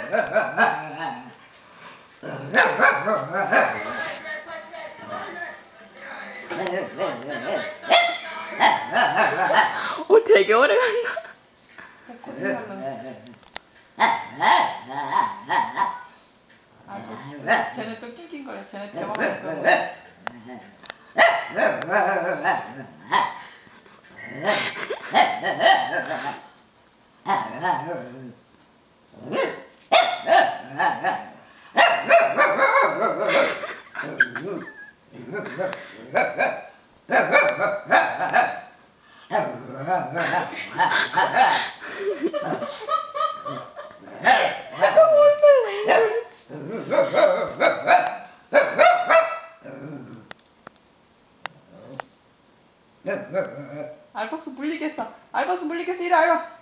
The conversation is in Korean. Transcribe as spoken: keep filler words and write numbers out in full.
오, 되게 오래 간다. 아, 쟤네 또 낑낑 거려. 쟤네 대화할 거야. 알박스 물리겠어. 알박스 물리겠어. 이리 와.